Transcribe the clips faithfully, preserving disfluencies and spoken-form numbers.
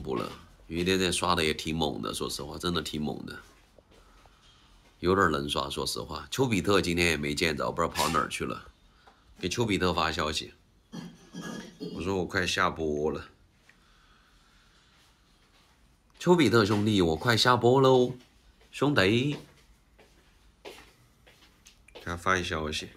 不了。有点点刷的也挺猛的，说实话，真的挺猛的，有点能刷。说实话，丘比特今天也没见着，不知道跑哪儿去了。给丘比特发消息，我说我快下播了。丘比特兄弟，我快下播喽，兄弟，给他发一消息。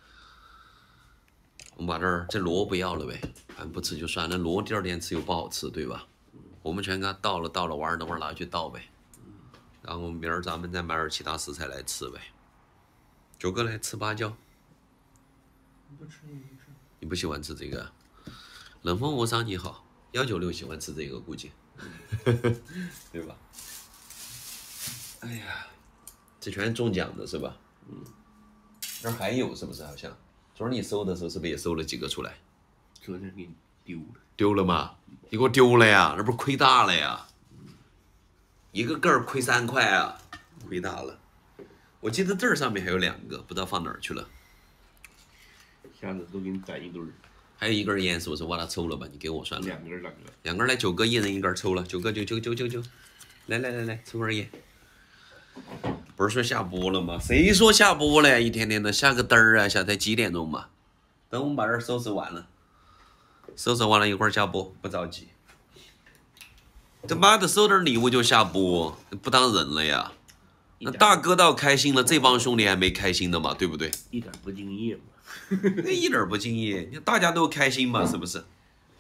我们把这儿这螺不要了呗，反正不吃就算了。螺第二天吃又不好吃，对吧？我们全给它倒了，倒了完，等会儿拿去倒呗。然后明儿咱们再买点其他食材来吃呗。九哥来吃芭蕉。 不吃也没事。 你不喜欢吃这个？冷风无伤你好，幺九六喜欢吃这个估计，对吧？哎呀，这全中奖的是吧？嗯。这儿还有是不是？好像昨儿你收的时候是不是也收了几个出来？ 昨天给你丢了。 丢了吗？你给我丢了呀？那不是亏大了呀？一个个儿亏三块啊，亏大了。我记得这儿上面还有两个，不知道放哪儿去了。 下次都给你攒一堆儿。 还有一根烟是不是？我把它抽了吧，你给我算了。 两根，两根。 两根来，九哥一人一根抽了，九哥九九九九九，来来来来，抽根烟。不是说下播了吗？谁说下播了呀？一天天的下个嘚儿啊！现在几点钟嘛？等我们把这儿收拾完了，收拾完了一会儿下播，不着急。他妈的，收点礼物就下播，不当人了呀？那大哥倒开心了，这帮兄弟还没开心的嘛，对不对？ 一点不敬业嘛。 那一点不敬业，大家都开心嘛，是不是？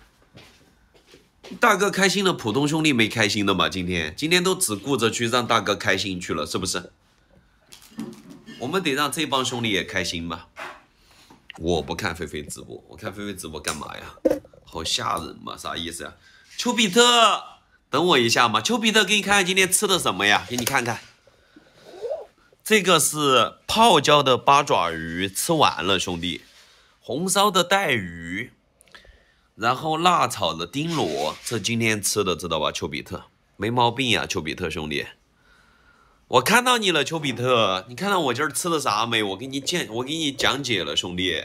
大哥开心了，普通兄弟没开心的嘛？今天今天都只顾着去让大哥开心去了，是不是？我们得让这帮兄弟也开心嘛。我不看菲菲直播，我看菲菲直播干嘛呀？好吓人嘛，啥意思呀？丘比特，等我一下嘛。丘比特，给你看看今天吃的什么呀？给你看看。这个是泡椒的八爪鱼，吃完了兄弟。红烧的带鱼，然后辣炒的丁螺，这今天吃的知道吧？丘比特没毛病呀、啊，丘比特兄弟。我看到你了，丘比特，你看到我今儿吃的啥没？我给你讲，我给你讲解了，兄弟。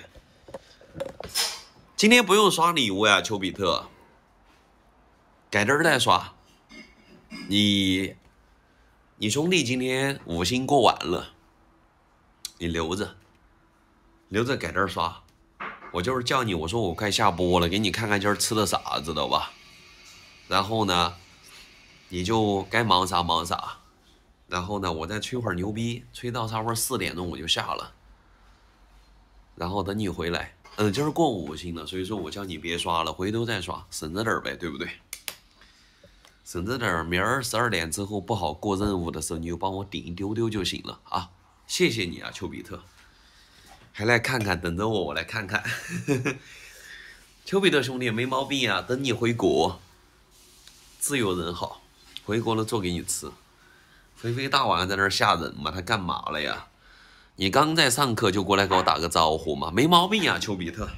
今天不用刷礼物呀，丘比特，改天再刷。你。你兄弟今天五星过完了，你留着，留着改天刷。我就是叫你，我说我快下播了，给你看看今儿吃的啥，知道吧？然后呢，你就该忙啥忙啥。然后呢，我再吹会儿牛逼，吹到差不多四点钟我就下了。然后等你回来，嗯，今儿过五星了，所以说我叫你别刷了，回头再刷，省着点呗，对不对？省着点，明儿十二点之后不好过任务的时候，你就帮我顶一丢丢就行了啊！谢谢你啊，丘比特，还来看看，等着我，我来看看。丘比特兄弟没毛病啊，等你回国，自由人好，回国了做给你吃。菲菲大晚上在那儿吓人嘛，他干嘛了呀？你刚在上课就过来给我打个招呼嘛，没毛病啊，丘比特，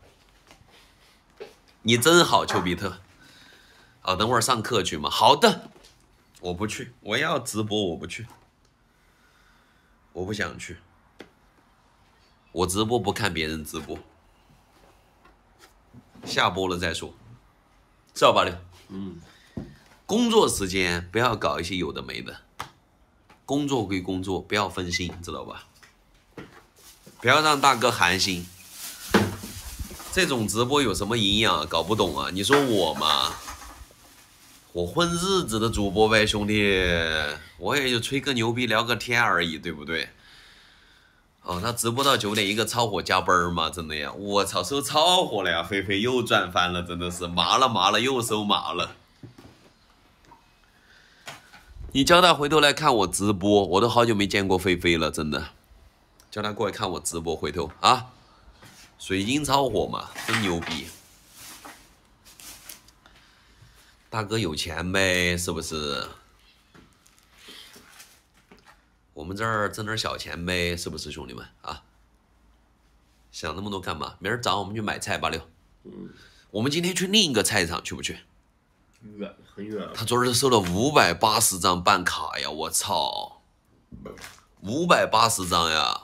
你真好，丘比特。啊，等会儿上课去嘛。好的，我不去，我要直播，我不去，我不想去。我直播不看别人直播，下播了再说，是吧，八六？嗯。工作时间不要搞一些有的没的，工作归工作，不要分心，知道吧？不要让大哥寒心。这种直播有什么营养？搞不懂啊！你说我嘛？我混日子的主播呗，兄弟，我也就吹个牛逼聊个天而已，对不对？哦，他直播到九点，一个超火加班嘛，真的呀！我操，收超火了呀！菲菲又赚翻了，真的是麻了麻了，又收麻了。你叫他回头来看我直播，我都好久没见过菲菲了，真的。叫他过来看我直播，回头啊，水晶超火嘛，真牛逼。大哥有钱呗，是不是？我们这儿挣点小钱呗，是不是兄弟们啊？想那么多干嘛？明儿早上我们去买菜吧，六。嗯。我们今天去另一个菜场，去不去？ 远，很远。 他昨儿收了五百八十张办卡呀！我操，五百八十张呀！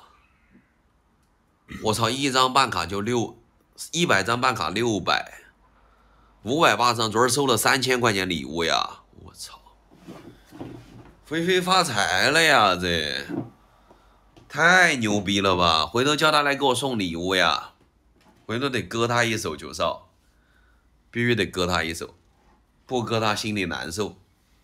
我操，一张办卡就六，一百张办卡六百。 五百八张，昨儿收了三千块钱礼物呀！我操，菲菲发财了呀！这太牛逼了吧！回头叫他来给我送礼物呀！回头得割他一手九少，必须得割他一手，不割他心里难受。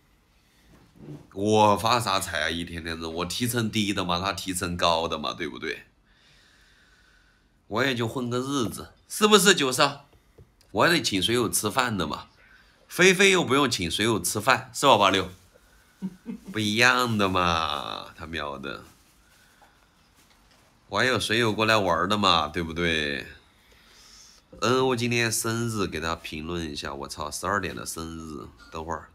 我发啥财啊？一天天的，我提成低的嘛，他提成高的嘛，对不对？我也就混个日子，是不是九少？我还得请水友吃饭的嘛，菲菲又不用请水友吃饭，是吧？八六，不一样的嘛，他喵的，我还有水友过来玩的嘛，对不对？嗯，我今天生日，给他评论一下，我操，十二点的生日，等会儿。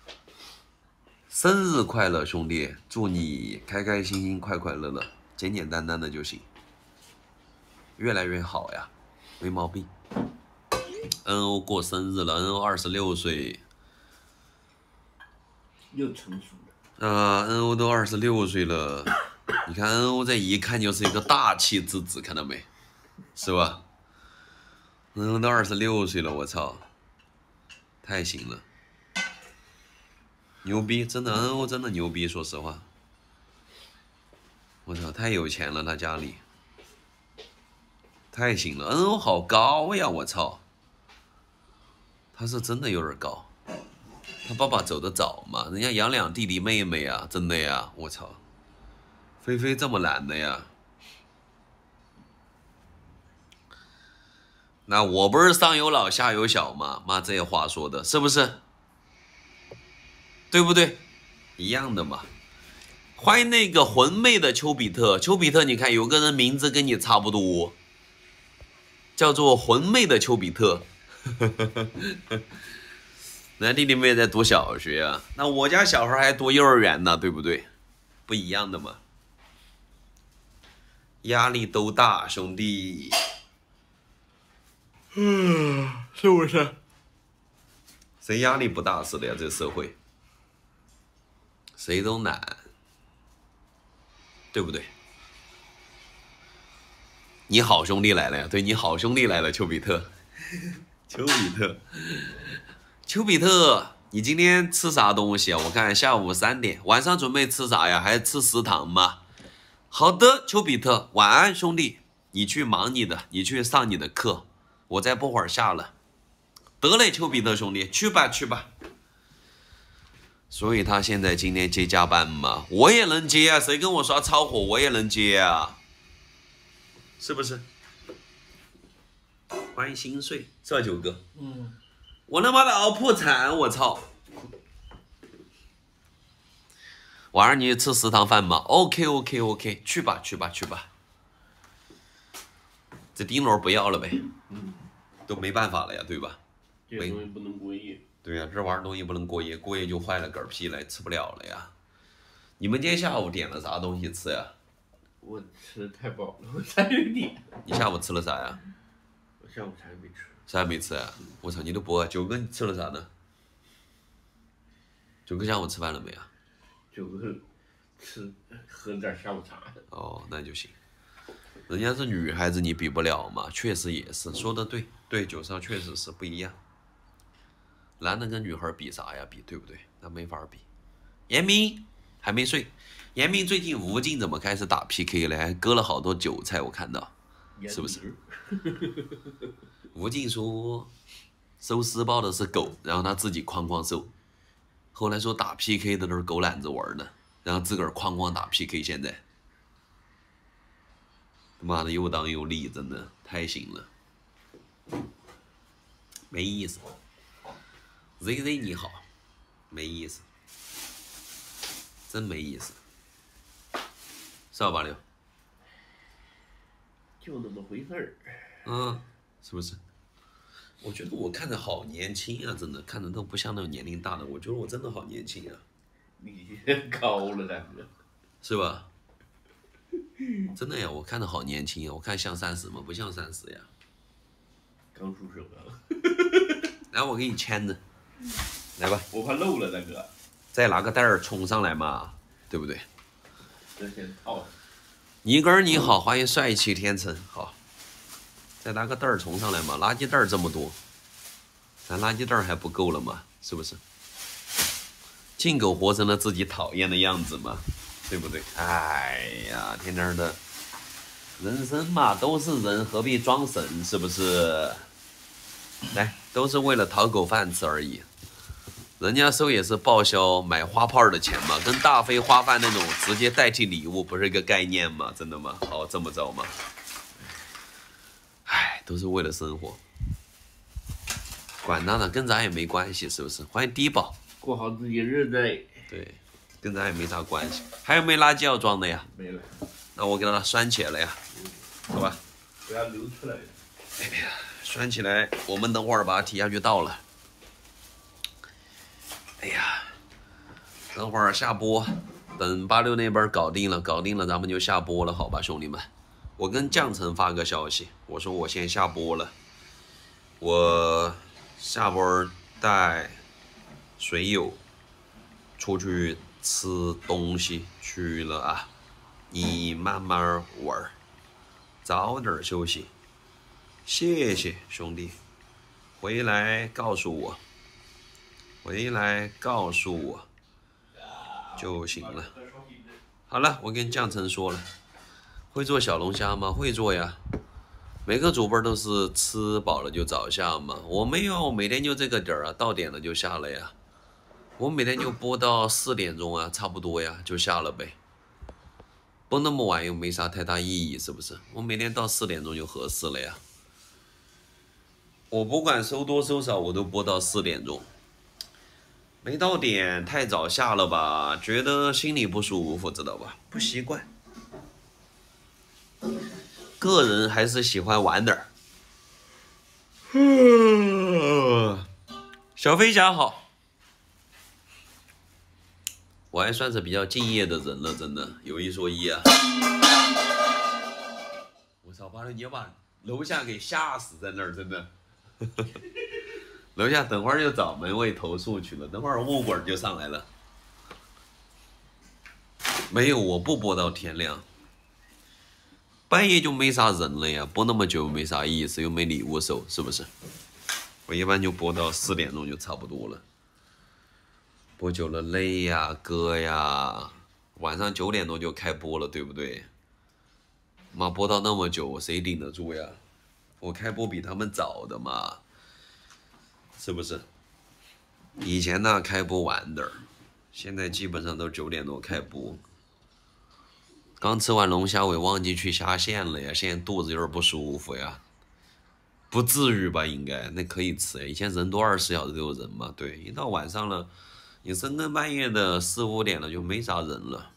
生日快乐，兄弟！祝你开开心心、快快乐乐，简简单单的就行，越来越好呀，没毛病。N O 过生日了 ，N O 二十六岁， 又成熟了。 啊 ，N O 都二十六岁了，你看 N O 这一看就是一个大气之子，看到没？是吧？N O 都二十六岁了，我操，太行了。牛逼，真的 N O 真的牛逼，说实话，我操，太有钱了，他家里太行了 ，N O 好高呀，我操，他是真的有点高，他爸爸走得早嘛，人家养两弟弟妹妹啊，真的呀，我操，菲菲这么懒的呀，那我不是上有老下有小吗？妈，这话说的是不是？对不对？一样的嘛。欢迎那个魂魅的丘比特，丘比特，你看有个人名字跟你差不多，叫做魂魅的丘比特。那弟弟妹在读小学啊，那我家小孩还读幼儿园呢，对不对？不一样的嘛。压力都大，兄弟。嗯，是不是？谁压力不大似的呀？这社会。谁都难，对不对？你好兄弟来了呀！对，你好兄弟来了，丘比特，丘比特，丘比特，你今天吃啥东西啊？我看下午三点，晚上准备吃啥呀？还是吃食堂吗？好的，丘比特，晚安，兄弟，你去忙你的，你去上你的课，我再不会儿下了。得嘞，丘比特兄弟，去吧去吧。所以他现在今天接加班嘛，我也能接啊，谁跟我刷超火我也能接啊，是不是？欢迎心碎，是吧，九哥？嗯。我他妈的熬破产，我操！晚上你吃食堂饭吗 ？OK OK OK， 去吧去吧去吧。这丁螺不要了呗，嗯，都没办法了呀，对吧？ 这东西不能过夜。 对呀、啊，这玩意儿东西不能过夜，过夜就坏了嗝屁了，吃不了了呀。你们今天下午点了啥东西吃呀？ 我吃太饱了，我才有点。 你下午吃了啥呀？ 我下午啥也没吃。 啥也没吃啊？我操，你都不饿。九哥，你吃了啥呢？九哥下午吃饭了没啊？ 九哥吃喝点下午茶。 哦，那就行。人家是女孩子，你比不了嘛，确实也是，说的对，对，九少确实是不一样。男的跟女孩比啥呀？比对不对？那没法比。严明还没睡，严明最近吴京怎么开始打 P K 了？还割了好多韭菜，我看到，是不是？吴京说收私包的是狗，然后他自己哐哐收。后来说打 P K 的都是狗懒子玩的，然后自个儿哐哐打 P K， 现在他妈的又当又立，真的太行了，没意思。Z Z 你好，没意思，真没意思，是吧，八六？ 就那么回事儿。 嗯，是不是？我觉得我看着好年轻啊，真的看着都不像那种年龄大的。我觉得我真的好年轻啊。 你高了，大哥。 是吧？真的呀，我看着好年轻啊，我看像三十吗？不像三十呀。 刚出生啊。 来，我给你牵着。来吧， 我怕漏了，大哥。 再拿个袋儿冲上来嘛，对不对？ 这先套上。 尼根儿你好，欢迎帅气天成，好。再拿个袋儿冲上来嘛，垃圾袋儿这么多。 咱垃圾袋还不够了吗？是不是？进狗活成了自己讨厌的样子嘛，对不对？哎呀，天天的，人生嘛都是人，何必装神？是不是？来，都是为了讨口饭吃而已。人家收也是报销买花炮的钱嘛，跟大飞花饭那种直接代替礼物不是一个概念吗？真的吗？好，这么着吗？哎，都是为了生活。管他呢，跟咱也没关系，是不是？欢迎低保， 过好自己日子。 对，跟咱也没啥关系。还有没垃圾要装的呀？ 没了。 那我给它拴起来了呀，好吧？ 不要流出来。 哎呀，拴起来，我们等会儿把它提下去倒了。哎呀，等会儿下播，等八六那边搞定了，搞定了，咱们就下播了，好吧，兄弟们？我跟将城发个消息，我说我先下播了，我。下播带水友出去吃东西去了啊，你慢慢玩，早点休息。谢谢兄弟，回来告诉我，回来告诉我就行了。好了，我跟将城说了，会做小龙虾吗？会做呀。每个主播都是吃饱了就早下嘛，我没有，每天就这个点儿啊，到点了就下了呀。我每天就播到四点钟啊，差不多呀，就下了呗。播那么晚又没啥太大意义，是不是？我每天到四点钟就合适了呀。我不管收多收少，我都播到四点钟。没到点太早下了吧，觉得心里不舒服，知道吧？不习惯。个人还是喜欢晚点儿。小飞侠好，我还算是比较敬业的人了，真的有一说一啊。我操，八六你要把楼下给吓死在那儿，真的。楼下等会儿就找门卫投诉去了，等会儿物管就上来了。没有，我不播到天亮。半夜就没啥人了呀，播那么久没啥意思，又没礼物收，是不是？我一般就播到四点钟就差不多了。播久了累呀，哥呀，晚上九点多就开播了，对不对？妈，播到那么久，谁顶得住呀？我开播比他们早的嘛，是不是？以前呢开播晚点儿，现在基本上都九点多开播。刚吃完龙虾尾，忘记去下线了呀，现在肚子有点不舒服呀。不至于吧？应该那可以吃呀。以前人多二十四小时都有人嘛，对，一到晚上了，你深更半夜的四五点了就没啥人了。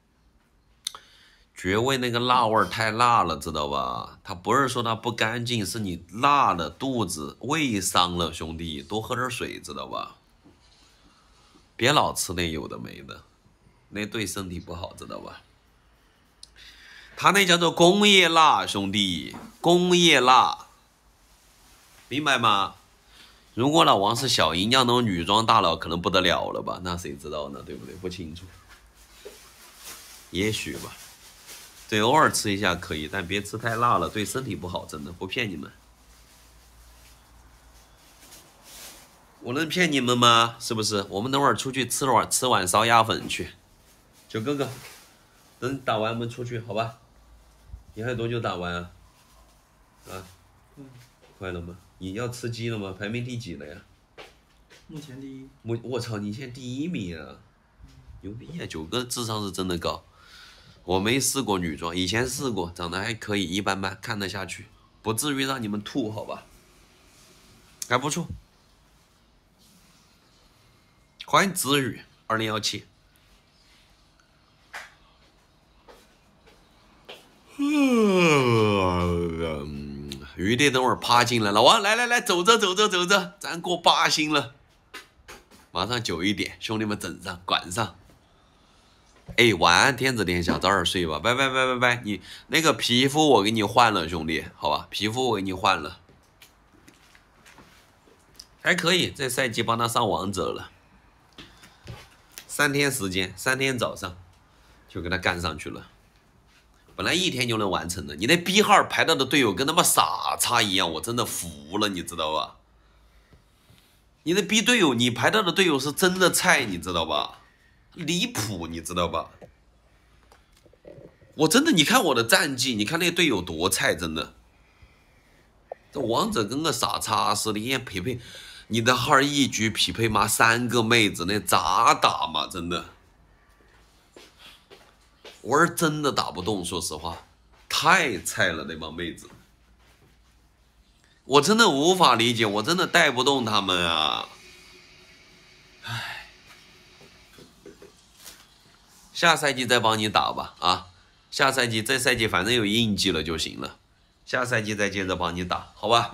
绝味那个辣味太辣了，知道吧？它不是说它不干净，是你辣的肚子胃伤了，兄弟，多喝点水，知道吧？别老吃那有的没的，那对身体不好，知道吧？他那叫做工业辣，兄弟，工业辣，明白吗？如果老王是小银匠那种女装大佬，可能不得了了吧？那谁知道呢？对不对？不清楚，也许吧。对，偶尔吃一下可以，但别吃太辣了，对身体不好，真的不骗你们。我能骗你们吗？是不是？我们等会儿出去吃碗吃碗烧鸭粉去。九哥哥，等打完我们出去，好吧？你还有多久打完啊？啊？嗯，快了吗？你要吃鸡了吗？排名第几了呀？ 目前第一。 我我操，你现在第一名啊！牛逼啊！九哥智商是真的高。我没试过女装，以前试过，长得还可以，一般般，看得下去，不至于让你们吐，好吧？还不错。欢迎子宇二零一七。嗯，余爹等会儿趴进来了，王来来来，走着走着走着，咱过八星了，马上九一点，兄弟们整上管上。哎，晚安，天子殿下，早点睡吧，拜拜拜拜拜。你那个皮肤我给你换了，兄弟，好吧，皮肤我给你换了，还可以，这赛季帮他上王者了，三天时间，三天早上就给他干上去了。本来一天就能完成的，你那 B 号排到的队友跟他妈傻叉一样，我真的服了，你知道吧？ 你的逼队友，你排到的队友是真的菜，你知道吧？离谱，你知道吧？我真的，你看我的战绩，你看那个队友多菜，真的。这王者跟个傻叉似的，一天匹配，你的号一局匹配妈三个妹子，那咋打嘛？真的，我是真的打不动，说实话，太菜了那帮妹子，我真的无法理解，我真的带不动他们啊！唉，下赛季再帮你打吧啊！下赛季这赛季反正有印记了就行了。下赛季再接着帮你打，好吧？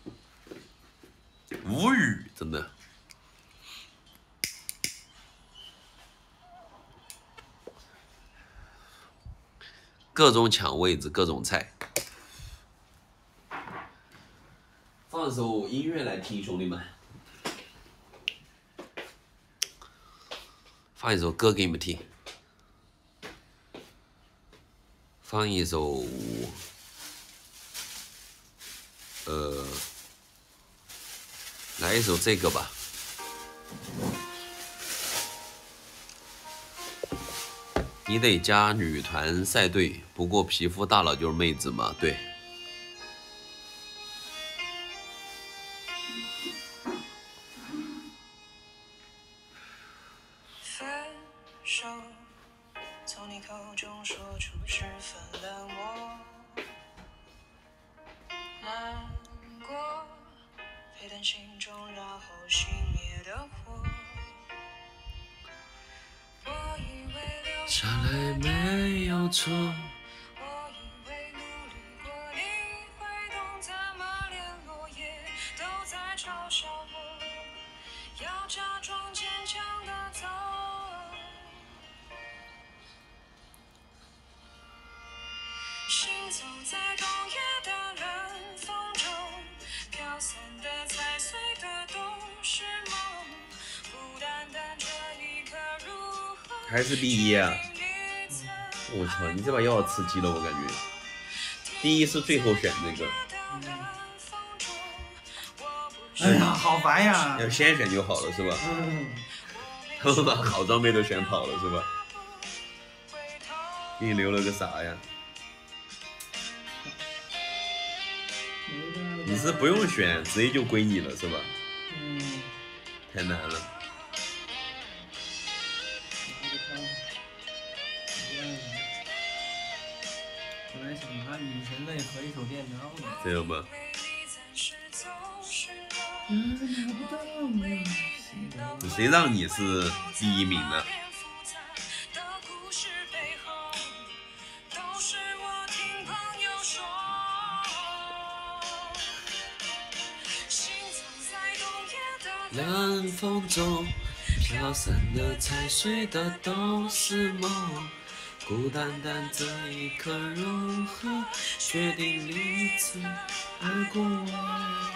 无语，真的。各种抢位置，各种菜。放首音乐来听，兄弟们。放一首歌给你们听。放一首。呃，来一首这个吧。你得加女团赛队，不过皮肤大了就是妹子嘛，对。 分手，从你口中说出十分冷漠。难过，沸腾心中，然后熄灭的火。我以为留下来没有错。 我以为努力过，你会懂，怎么连落叶都在嘲笑我，要假装坚强的走。行走在冬夜的冷风中，飘散的踩碎的都是梦，孤单单这一刻如何还是第一啊！我操，你这把药刺激了，我感觉。第一是最后选这个。 哎呀，好烦呀！ 要先选就好了，是吧？ 嗯。 他们把好装备都选跑了，是吧？给你留了个啥呀？你是不用选，直接就归你了，是吧？ 嗯。 太难了。 本来想拿女神泪和一手电章的。 这样吧。谁让你是第一名呢？ 冷风中飘散的踩碎的都是梦，孤单单这一刻如何决定彼此爱过我？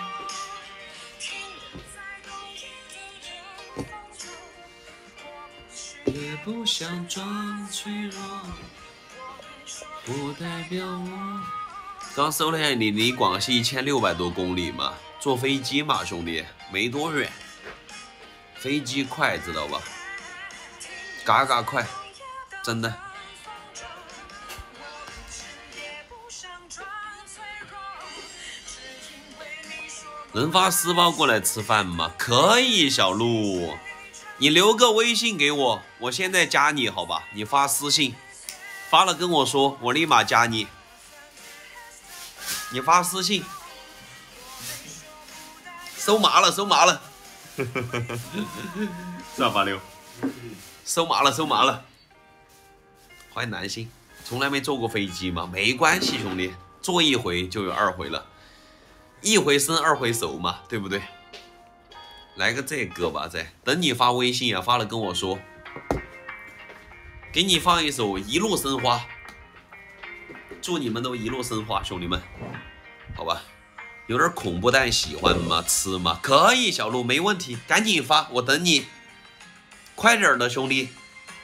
也不想装脆弱，不代表我。刚搜了一下，你离广西一千六百多公里嘛，坐飞机嘛，兄弟，没多远。飞机快，知道吧？嘎嘎快，真的。能发私包过来吃饭吗？可以，小鹿，你留个微信给我，我现在加你，好吧？你发私信，发了跟我说，我立马加你。你发私信，收麻了，收麻了。是吧，八六？收麻了，收麻了。欢迎南星，从来没坐过飞机吗？没关系，兄弟，坐一回就有二回了，一回生二回熟嘛，对不对？来个这个吧，再等你发微信啊，发了跟我说，给你放一首《一路生花》，祝你们都一路生花，兄弟们，好吧？有点恐怖蛋喜欢吗？吃吗？可以，小鹿没问题，赶紧发，我等你，快点的，兄弟，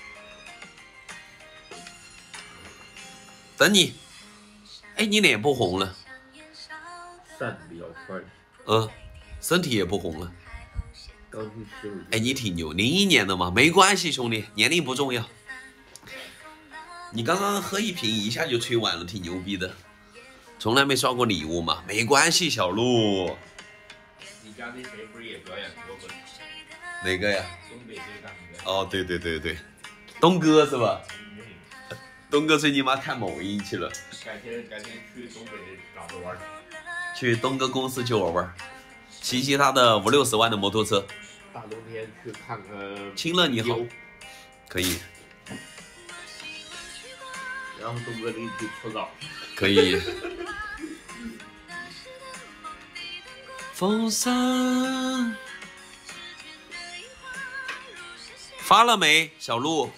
等你。哎，你脸不红了？ 散的比较快。 嗯，身体也不红了。 高兴十二。 哎，你挺牛，零一年的嘛，没关系，兄弟，年龄不重要。你刚刚喝一瓶一下就吹完了，挺牛逼的。从来没刷过礼物嘛，没关系，小鹿。 你家那谁不是也表演过吗？ 哪个呀？ 东北最大的。 哦，对对对对，东哥是吧？嗯、东哥最近妈看某音去了。 改天改天去东北找他玩去。去东哥公司去玩玩，骑骑他的五六十万的摩托车。 大冬天去看看。 亲乐你好。可以。 然后东哥给你去搓澡。 可以。风扇发了没，小鹿？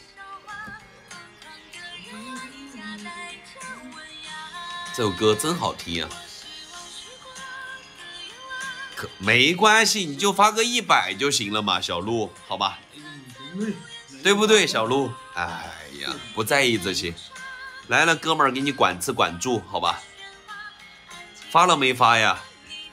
这首歌真好听啊！可没关系，你就发个一百就行了嘛，小鹿，好吧？对不对，小鹿？哎呀，不在意这些。来了，哥们儿，给你管吃管住，好吧？发了没发呀？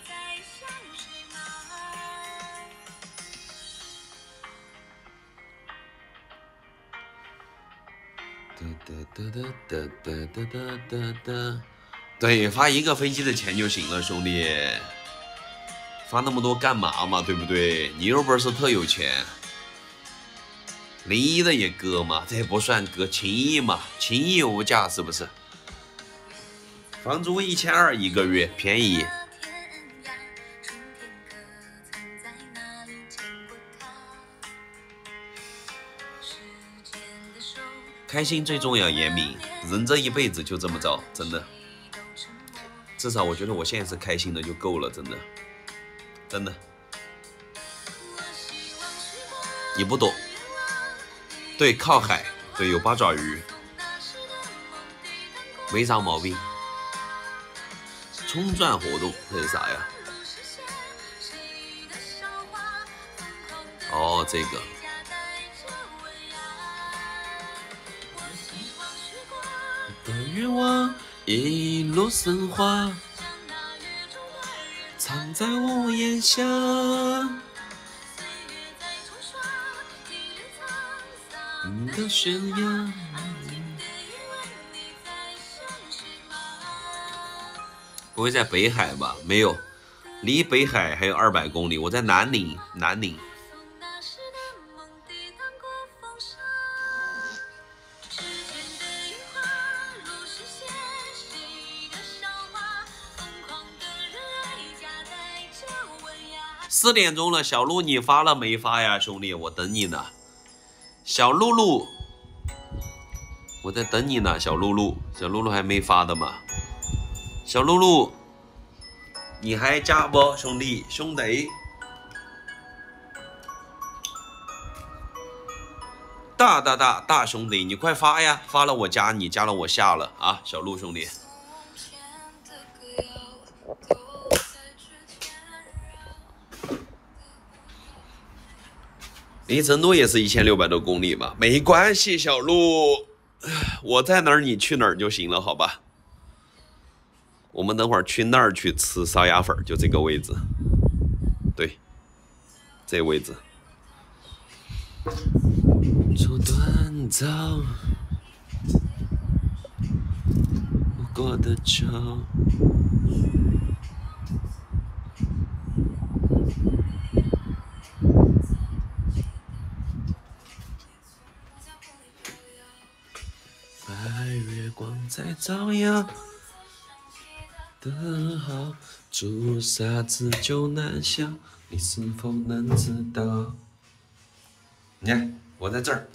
对，发一个飞机的钱就行了，兄弟。发那么多干嘛嘛？对不对？你又不是特有钱。零一的也割嘛，这也不算割，情谊嘛，情谊无价，是不是？房租一千二一个月，便宜。开心最重要，严明。人这一辈子就这么着，真的。至少我觉得我现在是开心的就够了，真的，真的。你不懂。对，靠海，对，有八爪鱼，没啥毛病。冲钻活动这是啥呀？哦，这个。的愿望一路升华，藏在屋檐下。的悬崖。不会在北海吧？没有，离北海还有二百公里。我在南宁，南宁。四点钟了，小鹿你发了没发呀，兄弟？我等你呢。小露露，我在等你呢，小露露，小露露还没发的吗？小露露，你还加不，兄弟？兄弟，大大大大兄弟，你快发呀！发了我加你，加了我下了啊，小鹿兄弟。离成都也是一千六百多公里吧，没关系，小鹿，我在哪儿你去哪儿就行了，好吧？我们等会儿去那儿去吃烧鸭粉，就这个位置，对，这位置。做锻造，我过的桥。白月光在照耀的好，朱砂痣就难消，你是否能知道？你看我在这儿，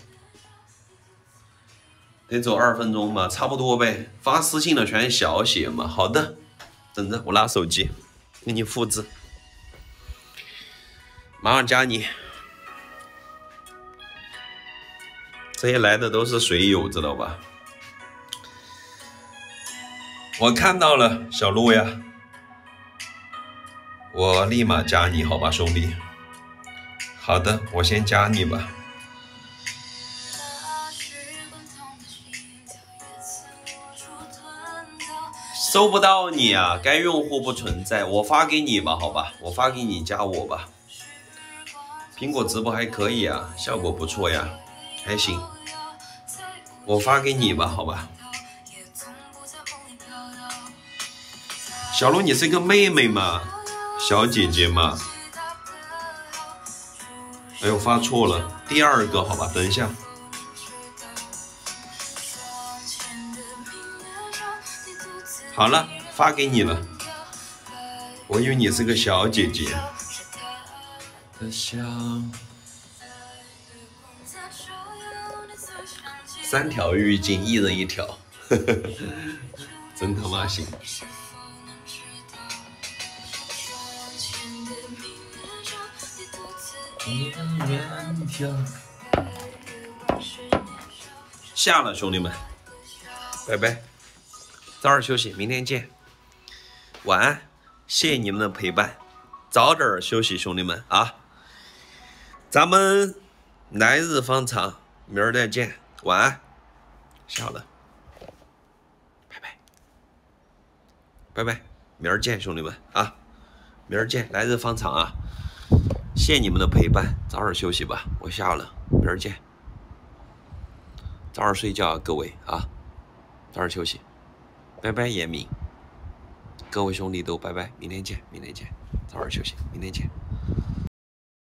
得走二分钟吧，差不多呗。发私信的全是小写嘛。好的，等着我拿手机给你复制，马上加你。这些来的都是水友，知道吧？我看到了，小鹿呀，我立马加你，好吧，兄弟。好的，我先加你吧。收不到你啊，该用户不存在，我发给你吧，好吧，我发给你加我吧。 苹果直播还可以啊，效果不错呀，还行。我发给你吧，好吧。小鹿，你是个妹妹吗？小姐姐吗？哎呦，发错了，第二个，好吧，等一下。好了，发给你了。我以为你是个小姐姐。三条浴巾，一人一条，呵呵呵，真他妈行。下了，兄弟们，拜拜，早点休息，明天见，晚安，谢谢你们的陪伴，早点休息，兄弟们啊，咱们来日方长，明儿再见，晚安，下了，拜拜，拜拜，明儿见，兄弟们啊，明儿见，来日方长啊。谢谢你们的陪伴，早点休息吧，我下了，明儿见。早点睡觉，各位啊，早点休息，拜拜，严明，各位兄弟都拜拜，明天见，明天见，早点休息，明天见。